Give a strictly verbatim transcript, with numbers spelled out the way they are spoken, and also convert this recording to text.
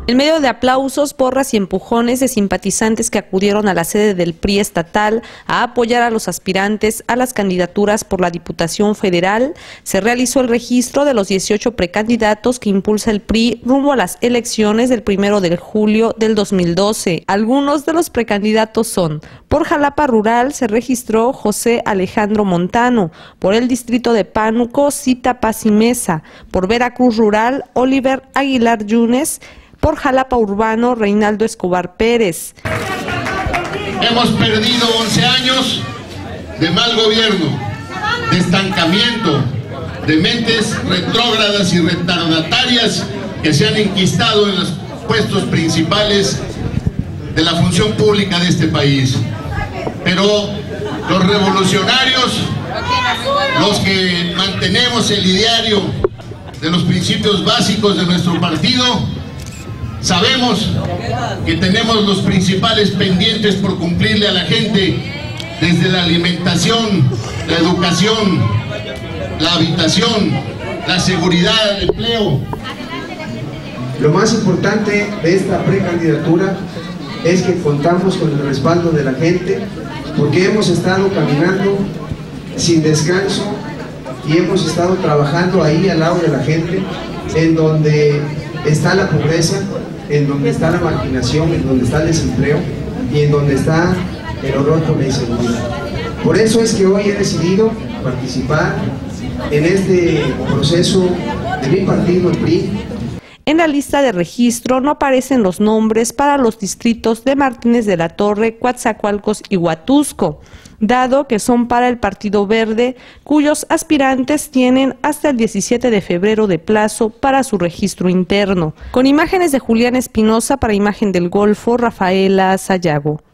En medio de aplausos, porras y empujones de simpatizantes que acudieron a la sede del P R I estatal a apoyar a los aspirantes a las candidaturas por la Diputación Federal, se realizó el registro de los dieciocho precandidatos que impulsa el P R I rumbo a las elecciones del primero de julio del dos mil doce. Algunos de los precandidatos son: por Jalapa Rural se registró José Alejandro Montano, por el distrito de Pánuco, Cita Paz y Mesa, por Veracruz Rural, Oliver Aguilar Yunes, por Jalapa Urbano, Reinaldo Escobar Pérez. Hemos perdido once años de mal gobierno, de estancamiento, de mentes retrógradas y retardatarias que se han enquistado en los puestos principales de la función pública de este país. Pero los revolucionarios, los que mantenemos el ideario de los principios básicos de nuestro partido, sabemos que tenemos los principales pendientes por cumplirle a la gente, desde la alimentación, la educación, la habitación, la seguridad, el empleo. Lo más importante de esta precandidatura es que contamos con el respaldo de la gente, porque hemos estado caminando sin descanso y hemos estado trabajando ahí al lado de la gente, en donde está la pobreza, en donde está la marginación, en donde está el desempleo y en donde está el horror por la inseguridad. Por eso es que hoy he decidido participar en este proceso de mi partido, el P R I. En la lista de registro no aparecen los nombres para los distritos de Martínez de la Torre, Coatzacoalcos y Huatusco, dado que son para el Partido Verde, cuyos aspirantes tienen hasta el diecisiete de febrero de plazo para su registro interno. Con imágenes de Julián Espinosa para Imagen del Golfo, Rafaela Sayago.